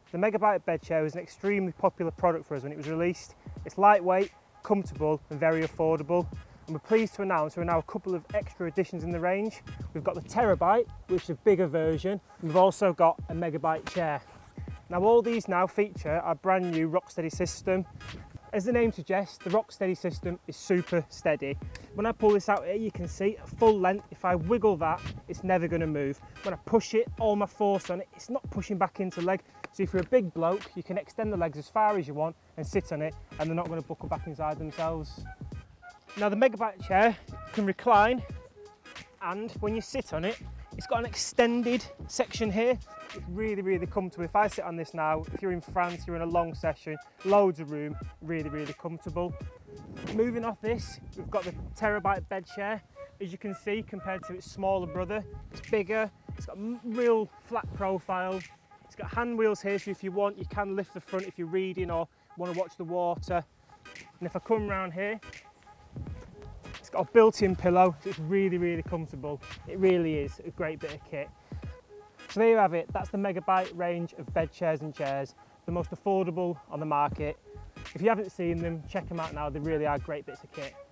The MEGABITE bed chair was an extremely popular product for us when it was released. It's lightweight, comfortable and very affordable. And we're pleased to announce there are now a couple of extra additions in the range. We've got the TERABITE, which is a bigger version. We've also got a MEGABITE chair. Now all these now feature our brand new Rocksteady system. As the name suggests, the Rocksteady system is super steady. When I pull this out here, you can see at full length, if I wiggle that, it's never going to move. When I push it, all my force on it, it's not pushing back into leg. So if you're a big bloke, you can extend the legs as far as you want and sit on it, and they're not going to buckle back inside themselves. Now the MEGABITE chair can recline, and when you sit on it, it's got an extended section here. It's really, really comfortable. If I sit on this now, if you're in France, you're in a long session, loads of room, really, really comfortable. Moving off this, we've got the TERABITE bed chair. As you can see, compared to its smaller brother, it's bigger, it's got a real flat profile. It's got hand wheels here, so if you want, you can lift the front if you're reading or want to watch the water. And if I come around here, it's got a built-in pillow, so it's really, really comfortable. It really is a great bit of kit. So there you have it, that's the MEGABITE range of bed chairs and chairs, the most affordable on the market. If you haven't seen them, check them out now, they really are great bits of kit.